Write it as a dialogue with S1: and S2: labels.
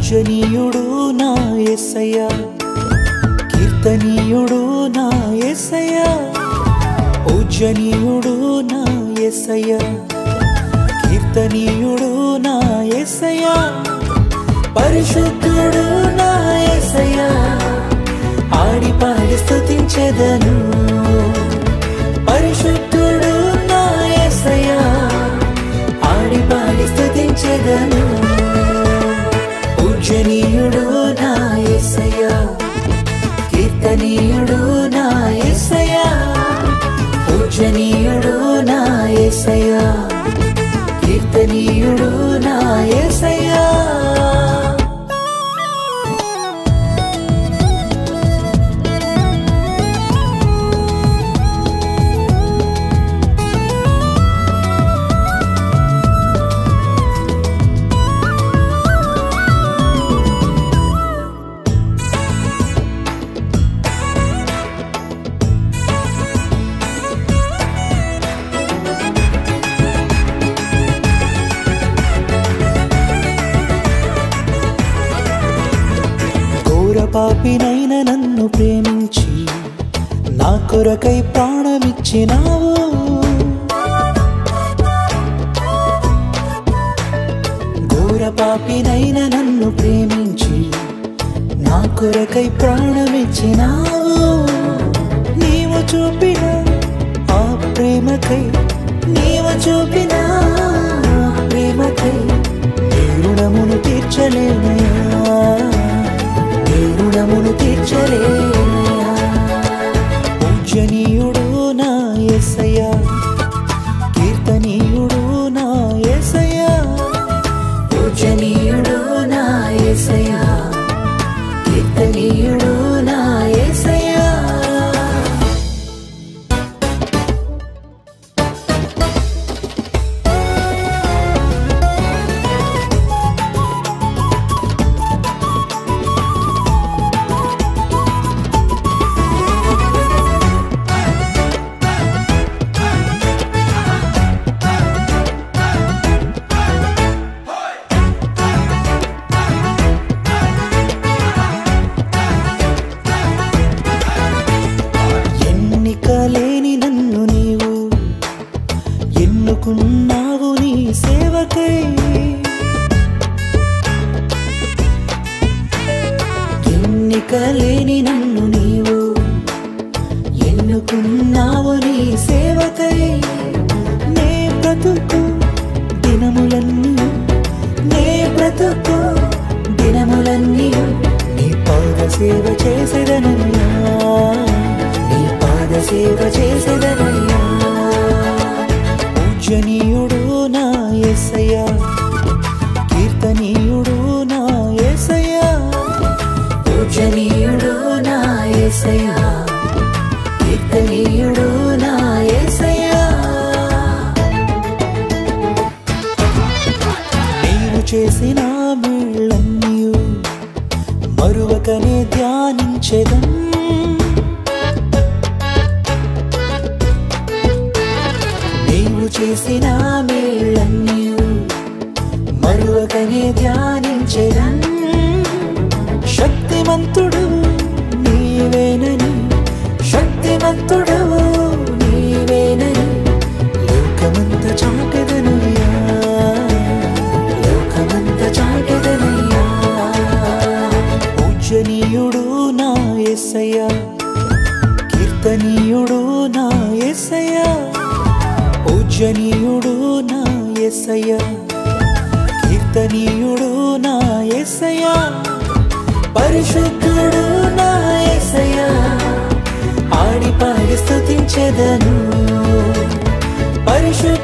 S1: పూజనీయుడు నా యేసయ్యా, కీర్తనీయుడు నా యేసయ్యా, పూజనీయుడు నా యేసయ్యా, కీర్తనీయుడు నా యేసయ్యా, పరిశుద్ధుడు నా యేసయ్యా, ఆడి పాడి స్తుతించెదను. పరిశుద్ధుడు నా యేసయ్యా, ఆడి పాడి స్తుతించెదను. పూజనీయుడు నా యేసయ్యా, కీర్తనీయుడు నా యేసయ్యా, పూజనీయుడు నా యేసయ్యా, కీర్తనీయుడు నా యేసయ్యా. పాపినైన నన్ను ప్రేమించి నా కొరకై ప్రాణమిచ్చినావు. ఘోర పాపినైన నన్ను ప్రేమించి నా కొరకై ప్రాణమిచ్చినావు. నీవు చూపిన ఆ ప్రేమకై, నీవు చూపిన ప్రేమకై నీ రుణమును తీర్చలేనయా, రుణమును తీర్చలేనయా. పూజనీయుడు నా యేసయ్యా, కీర్తనీయుడు నా యేసయ్యా, పూజనీయుడు నా యేసయ్యా, కీర్తనీయుడు నా యేసయ్యా. లేని నన్ను నీవు ఎన్నుకున్నావు నీ సేవకై. ఎన్నిక లేని నన్ను నీవు ఎన్నుకున్నావు నీ సేవకై. నే బ్రతుకు దినములన్నీ, నే బ్రతుకు దినములన్నీ నీ పాద సేవ చేసేదనయ్యా, సేవ చేసేదనయ్యా. పూజనీయుడు నా యేసయ్యా, కీర్తనీయుడు నా యేసయ్యా, పూజనీయుడు నా యేసయ్యా, కీర్తనీయుడు నా యేసయ్యా. నీవు చేసిన మేళ్ళన్నీ మరువకనే ధ్యానించెదం. చేసిన మేళ్ళన్నీ మరువకనే ధ్యానించెదన్. శక్తిమంతుడు నీవేనని, శక్తిమంతుడు నీవేనని లోకమంత చాటెదనయ్యా, లోకమంత చాటెదనయ్యా. పూజనీయుడు నా యేసయ్యా, కీర్తనీయుడు నా యేసయ్యా, పూజనీయుడు నా యేసయ్యా, కీర్తనీయుడు నా యేసయ్యా, పరిశుద్ధుడు నా యేసయ్యా, ఆడి పాడి స్తుతించెదను. పరిశుద్ధ